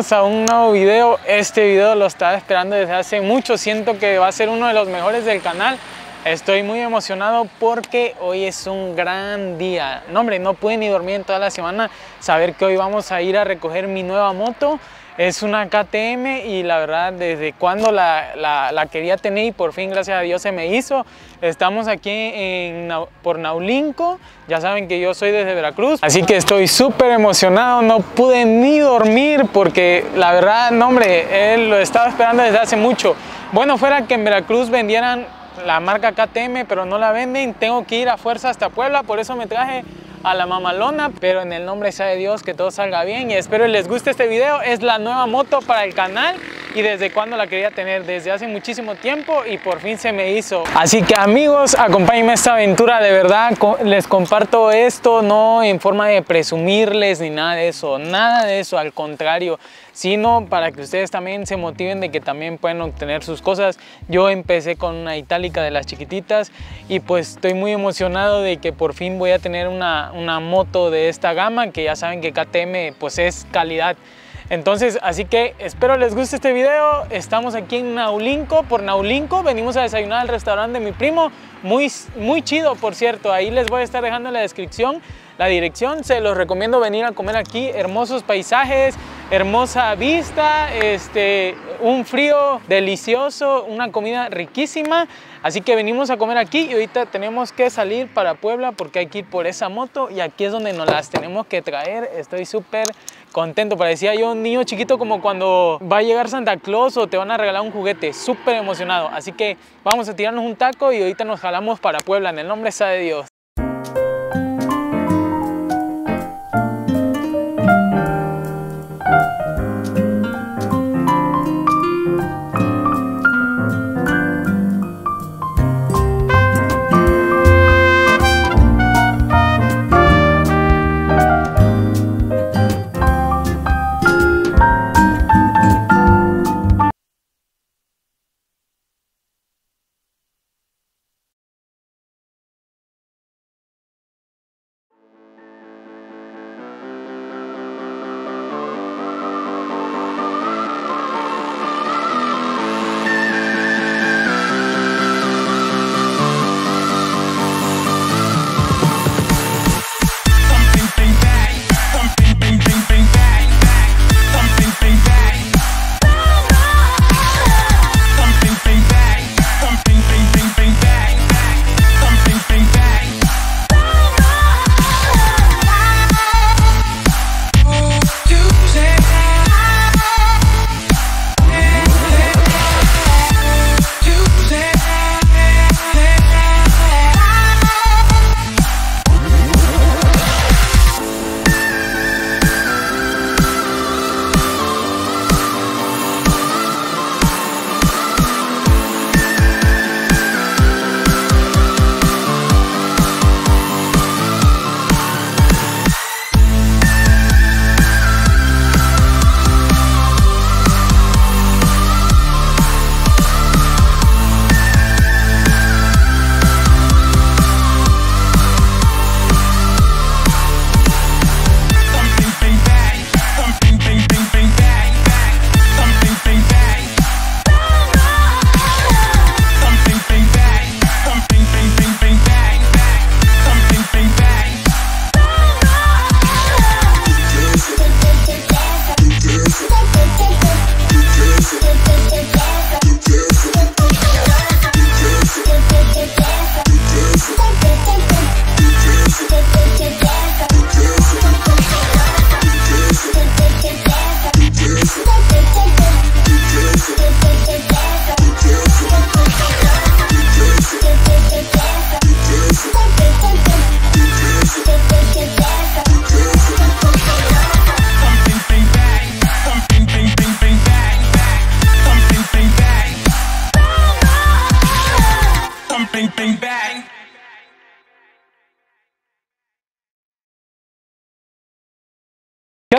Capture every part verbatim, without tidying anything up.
bienvenidos a un nuevo video. Este video lo estaba esperando desde hace mucho, siento que va a ser uno de los mejores del canal. Estoy muy emocionado porque hoy es un gran día. No hombre, no pude ni dormir en toda la semana saber que hoy vamos a ir a recoger mi nueva moto. Es una K T M y la verdad desde cuando la, la, la quería tener y por fin gracias a Dios se me hizo. Estamos aquí en, por Naulinco, ya saben que yo soy desde Veracruz, así que estoy súper emocionado, no pude ni dormir porque la verdad, no hombre, él lo estaba esperando desde hace mucho. Bueno, fuera que en Veracruz vendieran la marca K T M, pero no la venden, tengo que ir a fuerza hasta Puebla, por eso me traje a la mamalona, pero en el nombre sea de Dios que todo salga bien y espero les guste este video. Es la nueva moto para el canal y desde cuando la quería tener, desde hace muchísimo tiempo y por fin se me hizo. Así que amigos, acompáñenme a esta aventura, de verdad les comparto esto no en forma de presumirles ni nada de eso, nada de eso, al contrario, sino para que ustedes también se motiven de que también pueden obtener sus cosas. Yo empecé con una itálica de las chiquititas y pues estoy muy emocionado de que por fin voy a tener una, una moto de esta gama, que ya saben que K T M pues es calidad. Entonces, así que espero les guste este video. Estamos aquí en Naulinco, por Naulinco, venimos a desayunar al restaurante de mi primo, muy, muy chido por cierto, ahí les voy a estar dejando en la descripción la dirección, se los recomiendo venir a comer aquí, hermosos paisajes, hermosa vista, este, un frío delicioso, una comida riquísima, así que venimos a comer aquí y ahorita tenemos que salir para Puebla porque hay que ir por esa moto y aquí es donde nos las tenemos que traer. Estoy súper contento, parecía yo un niño chiquito como cuando va a llegar Santa Claus o te van a regalar un juguete, súper emocionado, así que vamos a tirarnos un taco y ahorita nos jalamos para Puebla, en el nombre sea de Dios.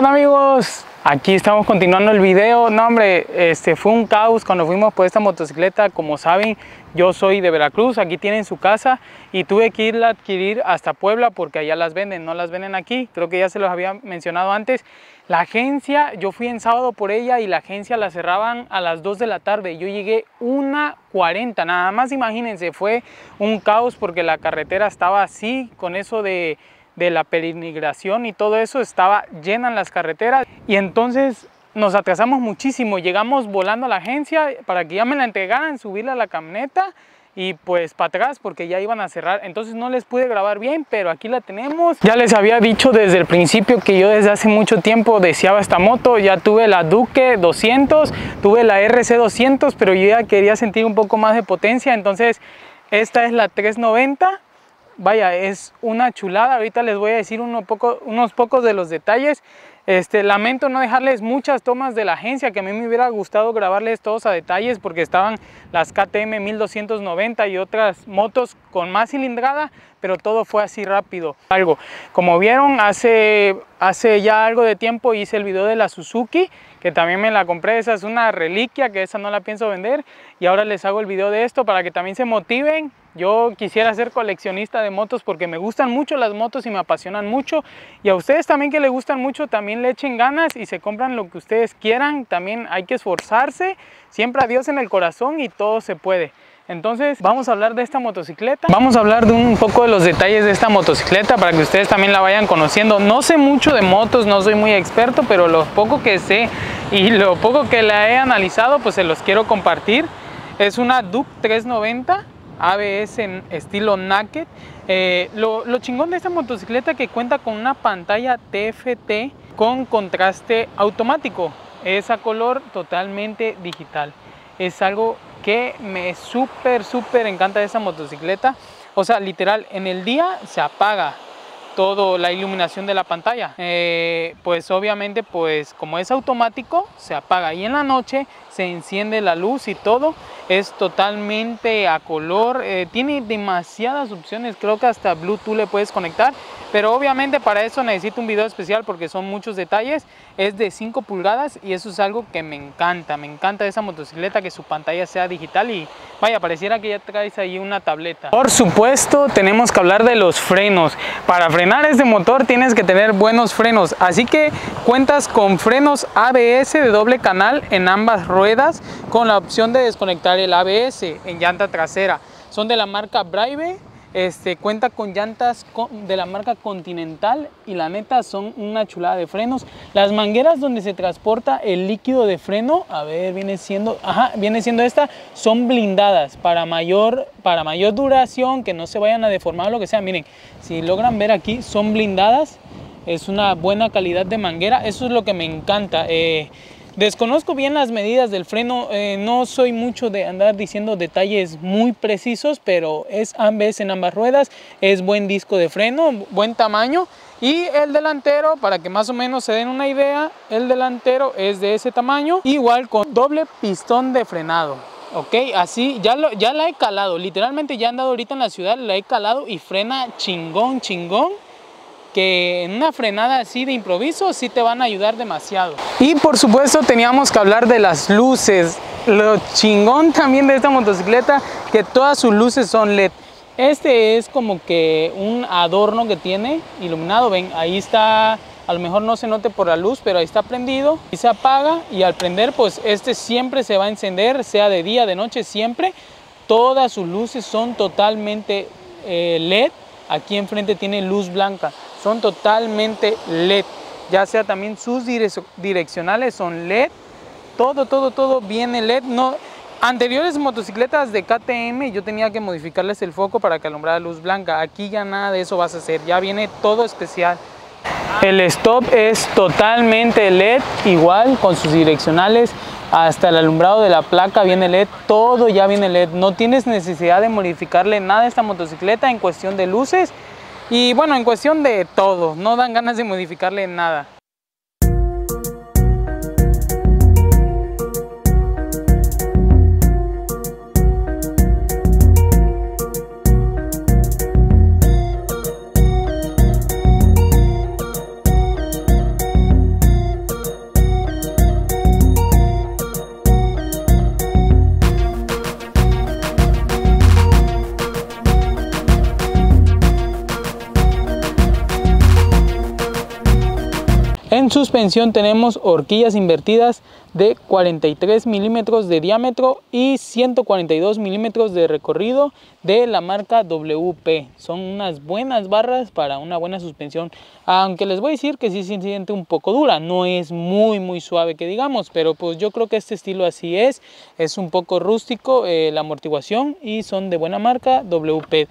¿Qué onda, amigos? Aquí estamos continuando el video. No, hombre, este fue un caos cuando fuimos por esta motocicleta. Como saben, yo soy de Veracruz, aquí tienen su casa y tuve que irla a adquirir hasta Puebla porque allá las venden, no las venden aquí. Creo que ya se los había mencionado antes. La agencia, yo fui en sábado por ella y la agencia la cerraban a las dos de la tarde. Yo llegué una cuarenta, nada más imagínense, fue un caos porque la carretera estaba así, con eso de... de la peregrinación y todo eso, estaba llena en las carreteras y entonces nos atrasamos muchísimo. Llegamos volando a la agencia para que ya me la entregaran, subirla a la camioneta y pues para atrás porque ya iban a cerrar. Entonces no les pude grabar bien, pero aquí la tenemos. Ya les había dicho desde el principio que yo desde hace mucho tiempo deseaba esta moto. Ya tuve la Duke doscientos, tuve la R C doscientos, pero yo ya quería sentir un poco más de potencia. Entonces esta es la trescientos noventa. Vaya, es una chulada. Ahorita les voy a decir uno poco, unos pocos de los detalles. Este, lamento no dejarles muchas tomas de la agencia, que a mí me hubiera gustado grabarles todos a detalles porque estaban las K T M mil doscientos noventa y otras motos con más cilindrada, pero todo fue así rápido. Algo, como vieron, hace, hace ya algo de tiempo hice el video de la Suzuki, que también me la compré. Esa es una reliquia, que esa no la pienso vender, y ahora les hago el video de esto para que también se motiven. Yo quisiera ser coleccionista de motos porque me gustan mucho las motos y me apasionan mucho, y a ustedes también que les gustan mucho, también le echen ganas y se compran lo que ustedes quieran. También hay que esforzarse, siempre a Dios en el corazón y todo se puede. Entonces vamos a hablar de esta motocicleta, vamos a hablar de un poco de los detalles de esta motocicleta para que ustedes también la vayan conociendo. No sé mucho de motos, no soy muy experto, pero lo poco que sé y lo poco que la he analizado pues se los quiero compartir. Es una Duke trescientos noventa A B S en estilo naked. Eh, lo, lo chingón de esta motocicleta que cuenta con una pantalla T F T con contraste automático, es a color totalmente digital. Es algo que me súper súper encanta de esta motocicleta. O sea, literal, en el día se apaga toda la iluminación de la pantalla, eh, pues obviamente pues como es automático se apaga, y en la noche se enciende la luz y todo es totalmente a color. Eh, tiene demasiadas opciones, creo que hasta Bluetooth le puedes conectar, pero obviamente para eso necesito un video especial porque son muchos detalles. Es de cinco pulgadas y eso es algo que me encanta, me encanta de esa motocicleta, que su pantalla sea digital y vaya, pareciera que ya traes ahí una tableta. Por supuesto tenemos que hablar de los frenos. Para frenar este motor tienes que tener buenos frenos, así que cuentas con frenos A B S de doble canal en ambas ruedas, con la opción de desconectar el A B S en llanta trasera. Son de la marca Brave. Este, cuenta con llantas de la marca Continental y la neta son una chulada de frenos. Las mangueras donde se transporta el líquido de freno, a ver, viene siendo, ajá, viene siendo esta, son blindadas para mayor, para mayor duración, que no se vayan a deformar o lo que sea. Miren, si logran ver aquí, son blindadas, es una buena calidad de manguera, eso es lo que me encanta. Eh, Desconozco bien las medidas del freno, eh, no soy mucho de andar diciendo detalles muy precisos, pero es A B S en ambas ruedas, es buen disco de freno, buen tamaño. Y el delantero, para que más o menos se den una idea, el delantero es de ese tamaño, igual con doble pistón de frenado. Ok, así ya, lo, ya la he calado, literalmente ya he andado ahorita en la ciudad, la he calado y frena chingón, chingón. Que en una frenada así de improviso sí te van a ayudar demasiado. Y por supuesto teníamos que hablar de las luces. Lo chingón también de esta motocicleta, que todas sus luces son L E D. Este es como que un adorno que tiene iluminado. Ven, ahí está, a lo mejor no se note por la luz, pero ahí está prendido y se apaga, y al prender pues este siempre se va a encender, sea de día, de noche, siempre. Todas sus luces son totalmente eh, L E D. Aquí enfrente tiene luz blanca, son totalmente L E D, ya sea también sus direccionales son L E D, todo, todo, todo viene L E D. No, anteriores motocicletas de K T M yo tenía que modificarles el foco para que alumbrara luz blanca, aquí ya nada de eso vas a hacer, ya viene todo especial. El stop es totalmente L E D, igual con sus direccionales, hasta el alumbrado de la placa viene L E D, todo ya viene L E D, no tienes necesidad de modificarle nada a esta motocicleta en cuestión de luces y bueno, en cuestión de todo, no dan ganas de modificarle nada. En suspensión tenemos horquillas invertidas de cuarenta y tres milímetros de diámetro y ciento cuarenta y dos milímetros de recorrido de la marca W P. Son unas buenas barras para una buena suspensión, aunque les voy a decir que sí se siente un poco dura, no es muy muy suave que digamos, pero pues yo creo que este estilo así es, es un poco rústico eh, la amortiguación y son de buena marca W P.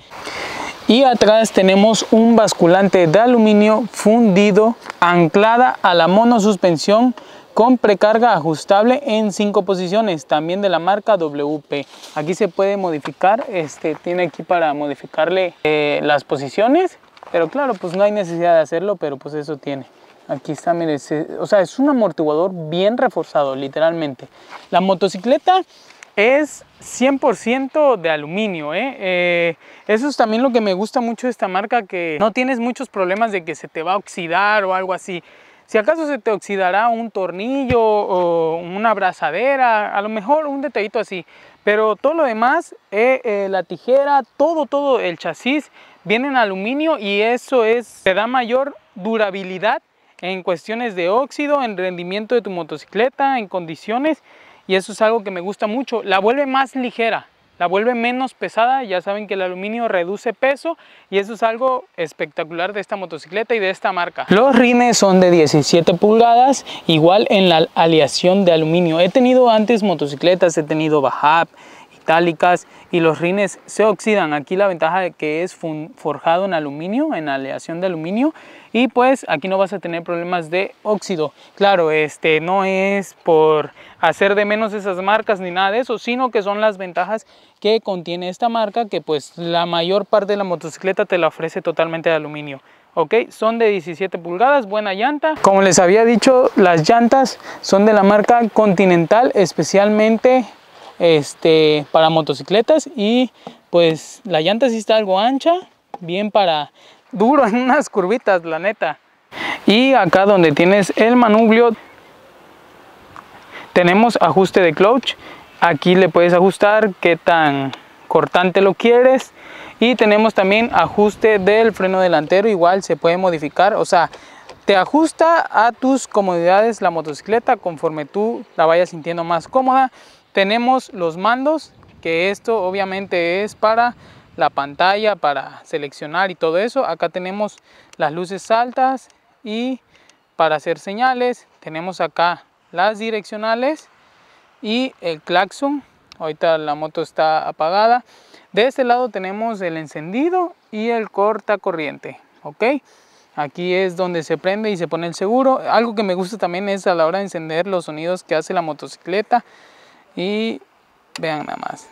Y atrás tenemos un basculante de aluminio fundido anclada a la monosuspensión con precarga ajustable en cinco posiciones, también de la marca W P. Aquí se puede modificar, este, tiene aquí para modificarle eh, las posiciones, pero claro, pues no hay necesidad de hacerlo, pero pues eso tiene. Aquí está, mire, se, o sea, es un amortiguador bien reforzado, literalmente. La motocicleta es cien por ciento de aluminio, ¿eh? Eh, eso es también lo que me gusta mucho de esta marca, que no tienes muchos problemas de que se te va a oxidar o algo así. Si acaso se te oxidará un tornillo o una abrazadera, a lo mejor un detallito así, pero todo lo demás, eh, eh, la tijera, todo, todo el chasis viene en aluminio y eso es, te da mayor durabilidad en cuestiones de óxido, en rendimiento de tu motocicleta, en condiciones. Y eso es algo que me gusta mucho, la vuelve más ligera, la vuelve menos pesada. Ya saben que el aluminio reduce peso y eso es algo espectacular de esta motocicleta y de esta marca. Los rines son de diecisiete pulgadas, igual en la aleación de aluminio. He tenido antes motocicletas, he tenido Bajab, itálicas, y los rines se oxidan. Aquí la ventaja de que es forjado en aluminio, en aleación de aluminio, y pues aquí no vas a tener problemas de óxido. Claro, este no es por hacer de menos esas marcas ni nada de eso, sino que son las ventajas que contiene esta marca, que pues la mayor parte de la motocicleta te la ofrece totalmente de aluminio. Ok, son de diecisiete pulgadas, buena llanta. Como les había dicho, las llantas son de la marca Continental, especialmente este, para motocicletas, y pues la llanta sí está algo ancha, bien para duro en unas curvitas, la neta. Y acá donde tienes el manubrio tenemos ajuste de clutch. Aquí le puedes ajustar qué tan cortante lo quieres, y tenemos también ajuste del freno delantero, igual se puede modificar, o sea, te ajusta a tus comodidades la motocicleta conforme tú la vayas sintiendo más cómoda. Tenemos los mandos, que esto obviamente es para la pantalla, para seleccionar y todo eso. Acá tenemos las luces altas y para hacer señales. Tenemos acá las direccionales y el claxon. Ahorita la moto está apagada. De este lado tenemos el encendido y el cortacorriente, ¿ok? Aquí es donde se prende y se pone el seguro. Algo que me gusta también es a la hora de encender los sonidos que hace la motocicleta. Y vean nada más.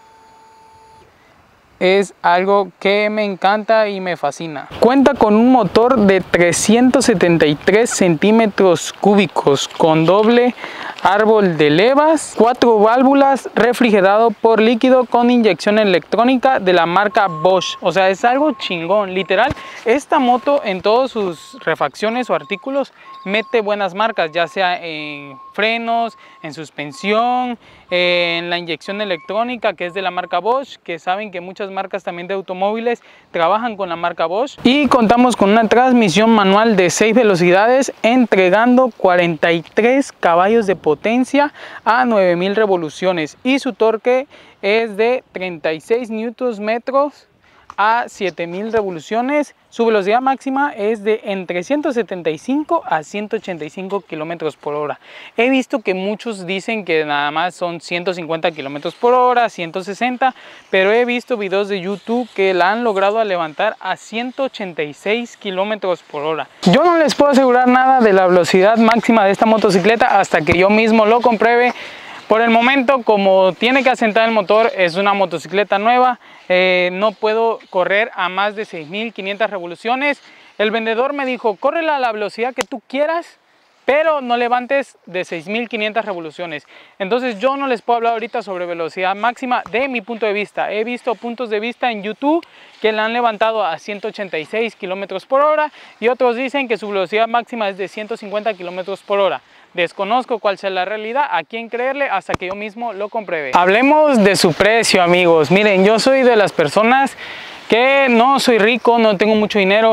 Es algo que me encanta y me fascina. Cuenta con un motor de trescientos setenta y tres centímetros cúbicos con doble árbol de levas, cuatro válvulas, refrigerado por líquido con inyección electrónica de la marca Bosch. O sea, es algo chingón, literal. Esta moto en todas sus refacciones o artículos mete buenas marcas, ya sea en frenos, en suspensión, en la inyección electrónica, que es de la marca Bosch, que saben que muchas marcas también de automóviles trabajan con la marca Bosch. Y contamos con una transmisión manual de seis velocidades, entregando cuarenta y tres caballos de potencia a nueve mil revoluciones, y su torque es de treinta y seis newton metros a siete mil revoluciones. Su velocidad máxima es de entre ciento setenta y cinco a ciento ochenta y cinco kilómetros por hora. He visto que muchos dicen que nada más son ciento cincuenta kilómetros por hora, ciento sesenta, pero he visto videos de YouTube que la han logrado levantar a ciento ochenta y seis kilómetros por hora. Yo no les puedo asegurar nada de la velocidad máxima de esta motocicleta hasta que yo mismo lo compruebe. Por el momento, como tiene que asentar el motor, es una motocicleta nueva, eh, no puedo correr a más de seis mil quinientas revoluciones. El vendedor me dijo, córrela a la velocidad que tú quieras, pero no levantes de seis mil quinientas revoluciones. Entonces yo no les puedo hablar ahorita sobre velocidad máxima de mi punto de vista. He visto puntos de vista en YouTube que la han levantado a ciento ochenta y seis kilómetros por hora, y otros dicen que su velocidad máxima es de ciento cincuenta kilómetros por hora. Desconozco cuál sea la realidad, a quién creerle hasta que yo mismo lo compruebe. Hablemos de su precio, amigos. Miren, yo soy de las personas que no soy rico, no tengo mucho dinero.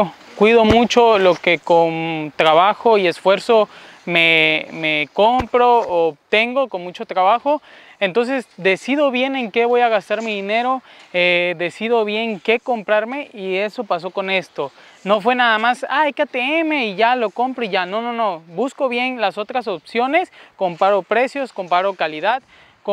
cuido mucho lo que con trabajo y esfuerzo me, me compro o obtengo con mucho trabajo. Entonces decido bien en qué voy a gastar mi dinero, eh, decido bien qué comprarme, y eso pasó con esto. No fue nada más, ay, K T M y ya lo compro y ya. No, no, no. Busco bien las otras opciones, comparo precios, comparo calidad,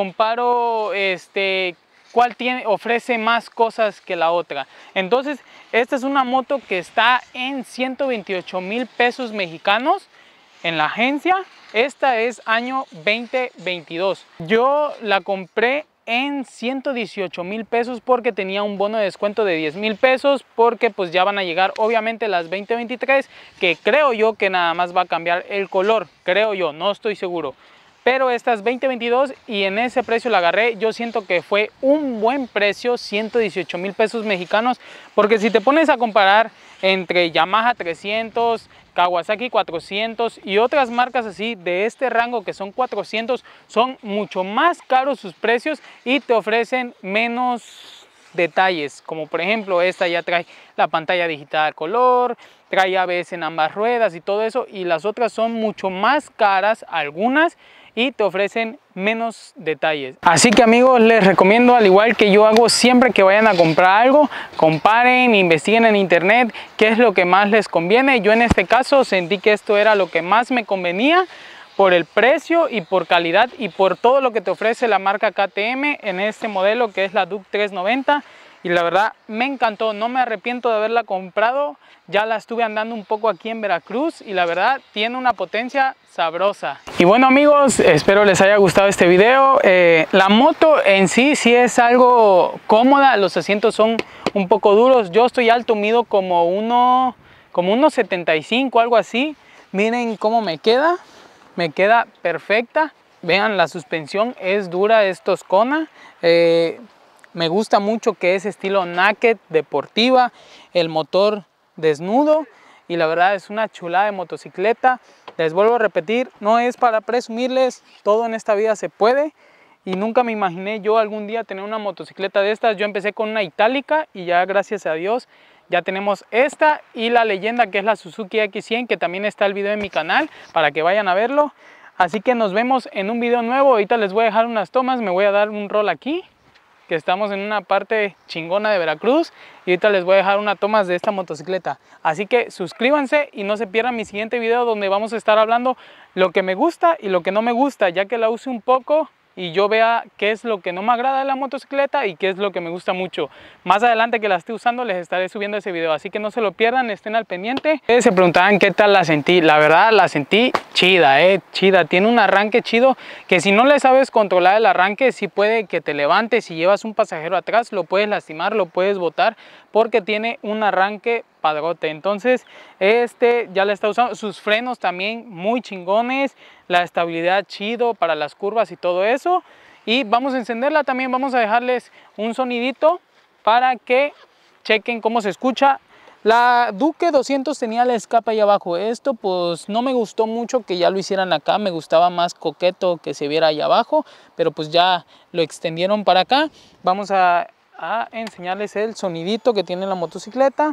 comparo este, cuál tiene, ofrece más cosas que la otra. Entonces, esta es una moto que está en ciento veintiocho mil pesos mexicanos en la agencia. Esta es año veinte veintidós. Yo la compré en ciento dieciocho mil pesos porque tenía un bono de descuento de diez mil pesos, porque pues ya van a llegar obviamente las veinte veintitrés, que creo yo que nada más va a cambiar el color, creo yo, no estoy seguro. Pero esta es veinte veintidós y en ese precio la agarré. Yo siento que fue un buen precio, ciento dieciocho mil pesos mexicanos, porque si te pones a comparar entre Yamaha trescientos, Kawasaki cuatrocientos y otras marcas así de este rango que son cuatrocientos, son mucho más caros sus precios y te ofrecen menos detalles, como por ejemplo esta ya trae la pantalla digital a color, trae A B S en ambas ruedas y todo eso, y las otras son mucho más caras algunas y te ofrecen menos detalles. Así que amigos, les recomiendo, al igual que yo hago siempre que vayan a comprar algo, comparen, investiguen en internet qué es lo que más les conviene. Yo en este caso sentí que esto era lo que más me convenía por el precio y por calidad y por todo lo que te ofrece la marca K T M en este modelo que es la Duke trescientos noventa. Y la verdad me encantó, no me arrepiento de haberla comprado. Ya la estuve andando un poco aquí en Veracruz y la verdad tiene una potencia sabrosa. Y bueno amigos, espero les haya gustado este video. Eh, la moto en sí sí es algo cómoda, los asientos son un poco duros. Yo estoy alto, mido como uno, como unos setenta y cinco, algo así. Miren cómo me queda, me queda perfecta. Vean, la suspensión es dura, es toscona. Eh, Me gusta mucho que es estilo naked, deportiva, el motor desnudo y la verdad es una chulada de motocicleta. Les vuelvo a repetir, no es para presumirles, todo en esta vida se puede y nunca me imaginé yo algún día tener una motocicleta de estas. Yo empecé con una itálica y ya gracias a Dios ya tenemos esta y la leyenda que es la Suzuki X cien, que también está el video en mi canal para que vayan a verlo. Así que nos vemos en un video nuevo. Ahorita les voy a dejar unas tomas, me voy a dar un rol aquí, que estamos en una parte chingona de Veracruz, y ahorita les voy a dejar una toma de esta motocicleta. Así que suscríbanse y no se pierdan mi siguiente video, donde vamos a estar hablando lo que me gusta y lo que no me gusta, ya que la use un poco y yo vea qué es lo que no me agrada de la motocicleta y qué es lo que me gusta mucho. Más adelante que la esté usando les estaré subiendo ese video, así que no se lo pierdan, estén al pendiente. Ustedes se preguntaban qué tal la sentí. La verdad la sentí chida, eh, chida. Tiene un arranque chido, que si no le sabes controlar el arranque, sí puede que te levantes. Si llevas un pasajero atrás, lo puedes lastimar, lo puedes botar, porque tiene un arranque padrote. Entonces este ya le está usando. Sus frenos también muy chingones, la estabilidad chido para las curvas y todo eso. Y vamos a encenderla también, vamos a dejarles un sonidito para que chequen cómo se escucha. La Duke doscientos tenía la escape ahí abajo. Esto pues no me gustó mucho que ya lo hicieran acá, me gustaba más coqueto que se viera ahí abajo, pero pues ya lo extendieron para acá. Vamos a, a enseñarles el sonidito que tiene la motocicleta,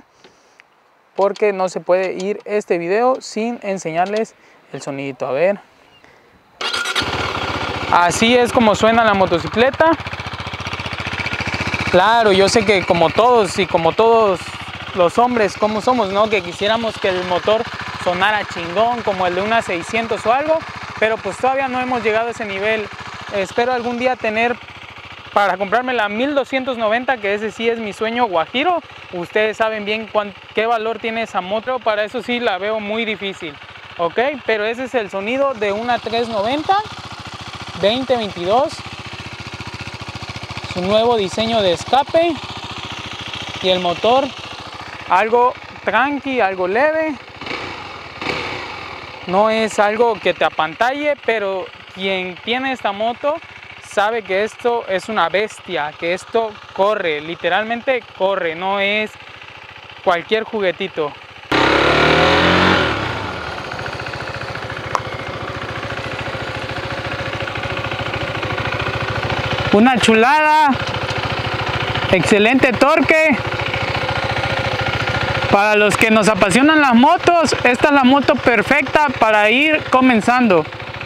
porque no se puede ir este video sin enseñarles el sonidito. A ver, así es como suena la motocicleta. Claro, yo sé que como todos y como todos los hombres como somos, ¿no? Que quisiéramos que el motor sonara chingón como el de una seiscientos o algo, pero pues todavía no hemos llegado a ese nivel. Espero algún día tener para comprarme la mil doscientos noventa, que ese sí es mi sueño guajiro. Ustedes saben bien cuán, qué valor tiene esa moto, para eso sí la veo muy difícil, ok, pero ese es el sonido de una trescientos noventa veinte veintidós, su nuevo diseño de escape y el motor algo tranqui, algo leve. No es algo que te apantalle, pero quien tiene esta moto sabe que esto es una bestia, que esto corre, literalmente corre, no es cualquier juguetito. Una chulada, excelente torque. Para los que nos apasionan las motos, esta es la moto perfecta para ir comenzando.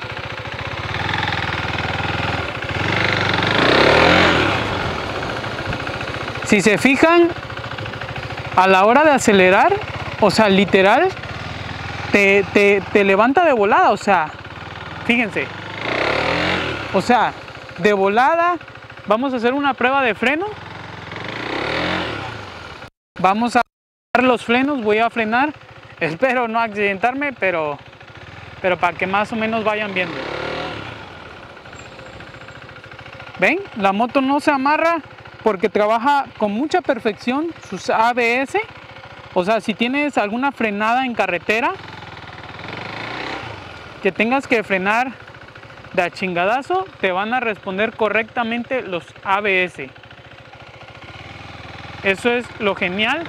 Si se fijan, a la hora de acelerar, o sea, literal, te, te, te levanta de volada, o sea, fíjense. O sea, de volada, vamos a hacer una prueba de freno. Vamos a dar los frenos, voy a frenar. Espero no accidentarme, pero, pero para que más o menos vayan viendo. ¿Ven? La moto no se amarra porque trabaja con mucha perfección sus A B S. O sea, si tienes alguna frenada en carretera, que tengas que frenar de a chingadazo, te van a responder correctamente los A B S. Eso es lo genial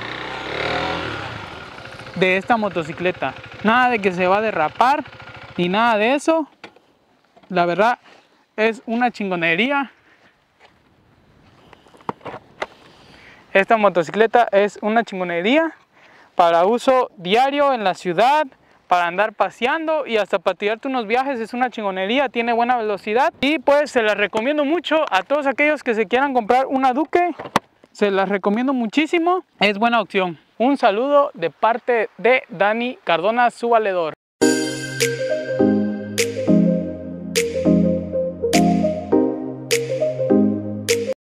de esta motocicleta. Nada de que se va a derrapar ni nada de eso. La verdad es una chingonería. Esta motocicleta es una chingonería para uso diario en la ciudad, para andar paseando y hasta para tirarte unos viajes. Es una chingonería, tiene buena velocidad y pues se las recomiendo mucho a todos aquellos que se quieran comprar una Duke. Se las recomiendo muchísimo, es buena opción. Un saludo de parte de Dani Cardona, su valedor.